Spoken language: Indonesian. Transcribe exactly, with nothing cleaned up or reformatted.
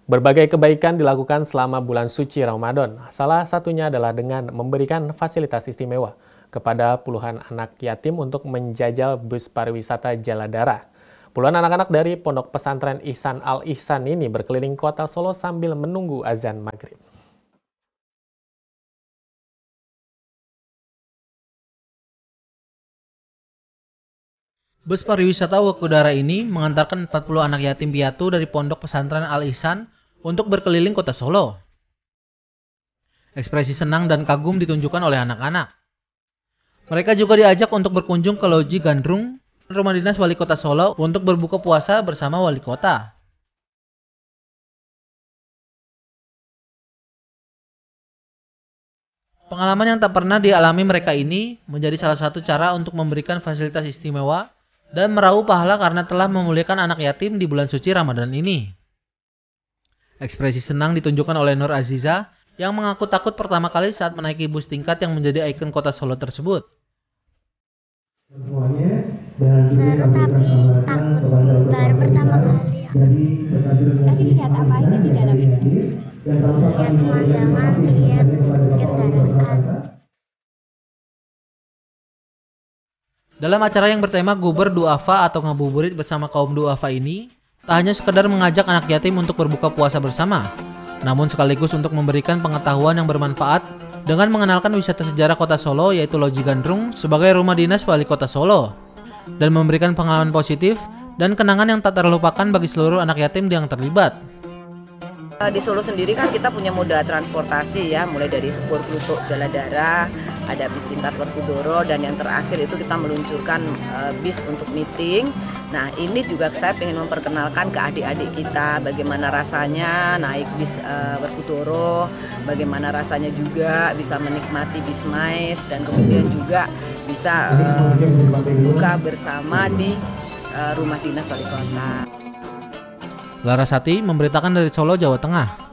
Berbagai kebaikan dilakukan selama bulan suci Ramadan. Salah satunya adalah dengan memberikan fasilitas istimewa kepada puluhan anak yatim untuk menjajal bus pariwisata Jaladara. Puluhan anak-anak dari Pondok Pesantren Ihsan Al-Ihsan ini berkeliling kota Solo sambil menunggu azan maghrib. Bus pariwisata Wakudara ini mengantarkan empat puluh anak yatim piatu dari Pondok Pesantren Al-Ihsan untuk berkeliling kota Solo. Ekspresi senang dan kagum ditunjukkan oleh anak-anak. Mereka juga diajak untuk berkunjung ke Loji Gandrung, rumah dinas wali kota Solo, untuk berbuka puasa bersama wali kota. Pengalaman yang tak pernah dialami mereka ini menjadi salah satu cara untuk memberikan fasilitas istimewa dan meraup pahala karena telah memuliakan anak yatim di bulan suci Ramadan ini. Ekspresi senang ditunjukkan oleh Nur Aziza yang mengaku takut pertama kali saat menaiki bus tingkat yang menjadi ikon kota Solo tersebut. Seru tapi takut, baru pertama kali ya. Tadi lihat apa aja di dalamnya? Lihat pemandangan, lihat kendaraan. Dalam acara yang bertema Guber Duafa atau ngabuburit bersama kaum duafa ini, tak hanya sekedar mengajak anak yatim untuk berbuka puasa bersama, namun sekaligus untuk memberikan pengetahuan yang bermanfaat dengan mengenalkan wisata sejarah kota Solo yaitu Loji Gandrung sebagai rumah dinas wali kota Solo, dan memberikan pengalaman positif dan kenangan yang tak terlupakan bagi seluruh anak yatim yang terlibat. Di Solo sendiri kan kita punya moda transportasi ya, mulai dari Sepur Plutuk Jaladara, ada bis tingkat Werkudara, dan yang terakhir itu kita meluncurkan uh, bis untuk meeting. Nah ini juga saya ingin memperkenalkan ke adik-adik kita bagaimana rasanya naik bis uh, Werkudara, bagaimana rasanya juga bisa menikmati bis mais, dan kemudian juga bisa uh, buka bersama di uh, rumah dinas wali kota. Larasati memberitakan dari Solo, Jawa Tengah.